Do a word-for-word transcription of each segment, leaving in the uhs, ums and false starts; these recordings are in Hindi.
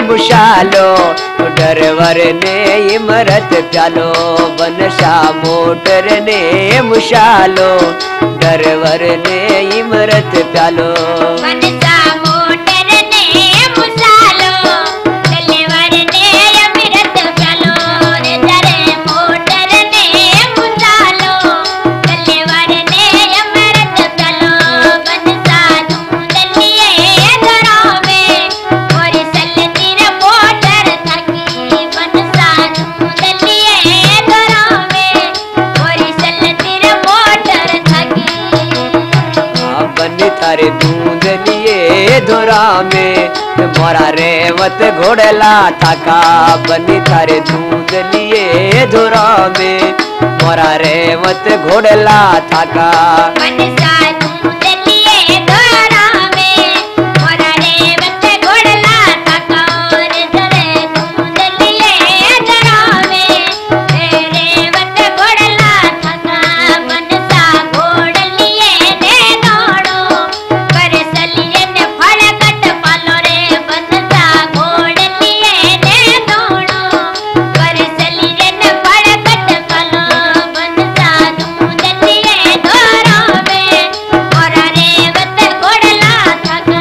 मुशालो डरवर ने इमरत प्यालो बनसा मोटर ने मुशालो डरवर ने इमरत प्यालो बनसा मोटर ने मुशालो डरवर ने इमरत प्यालो रे जरे मोटर ने मुशालो डरवर ने इमरत प्यालो बनसा दूंदलिए घरों में और चलती रे मोटर थकी बनसा दूंदलिए घरों में और चलती रे मोटर थकी बनी थारे दूध लिए धोरा में मोरा रेवत घोड़ला थाका बनी थारे दूध लिए धोरा में मोरा रेवत घोड़ला थाका बनसा दूंदलिए घरों में और रेवत घोड़ला थाका रे जरे दूंदलिए घरों में रेवत घोड़ला थाका बनसा घोड़लिए दे दौड़ो कर सलिए ने फड़कट पालो रे बनसा घोड़लिए दे दौड़ो कर सलिए ने फड़कट पालो बनसा दूंदलिए घरों में और रेवत घोड़ला थाका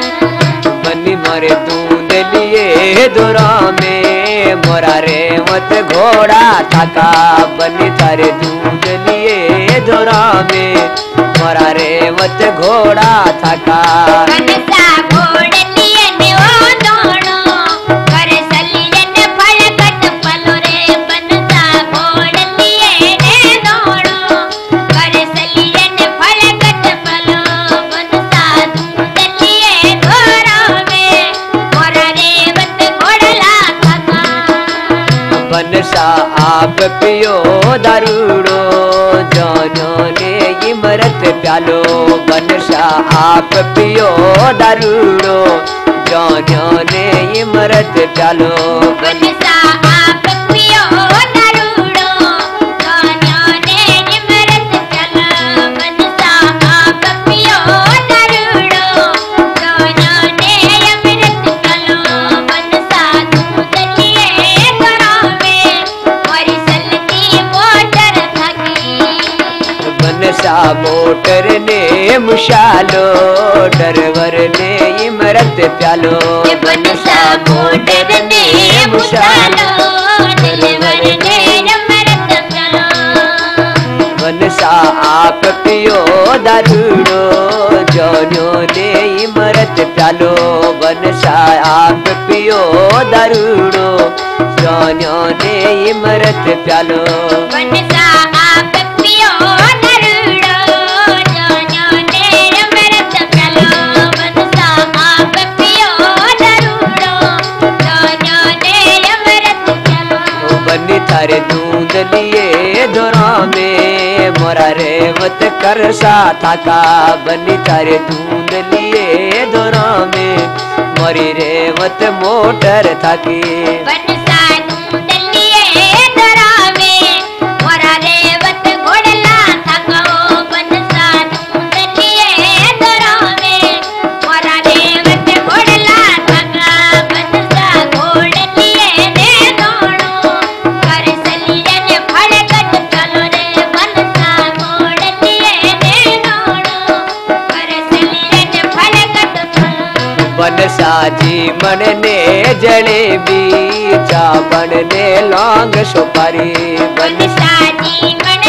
बनी मारे दूध लिए धोरा में मोरा रेवत घोड़ा थाका बनी थारे दूध लिए धोरा में मोरा रेवत घोड़ा थाका बनसा घोड़लिए ने ओ दौड़ो कर सलिए ने फड़कट पालो रे बनसा घोड़लिए ने दौड़ो कर सलिए ने फड़कट पालो बनसा दूंदलिए घरों में और रेवत घोड़ला थाका बनसा आप पियो दारूड़ो जानो ने इमरत प्यालो बनसा आप पियो दारूड़ो जानो ने इमरत प्यालो बनसा आप पियो दारूड़ो जानो ने इमरत प्यालो बनसा आप पियो दारूड़ो जानो ने इमरत प्यालो बनसा दूंदलिए घरों में और चलती मोटर थकी बनसा मोटर ने मुशालो डरवर ने इमरत प्यालो बनसा मोटर ने मुशालो डरवर ने इमरत प्यालो बनसा आप पियो दारूड़ो जानो ने इमरत प्यालो बनसा आप पियो दारूड़ो जानो ने इमरत प्यालो बनसा आप पियो दारूड़ो जानो ने इमरत प्यालो बनसा आप पियो दारूड़ो जानो ने इमरत प्यालो बनी थारे दूध लिए धोरा में मोरा रेवत करसा थाका बनी थारे दूध लिए धोरा में मोरी रेवत मोटर थाकी बनसा दूंदलिए घरों में और रेवत घोड़ला थाका बनसा दूंदलिए घरों में और रेवत घोड़ला थाका बनसा घोड़लिए दे दौड़ो कर सलिए ने फड़कट पालो रे बनसा घोड़लिए दे दौड़ो कर सलिए ने फड़कट पालो बनसा जी मन ने जलेबी चावण ने लौंग सुपारी बनसा जी मन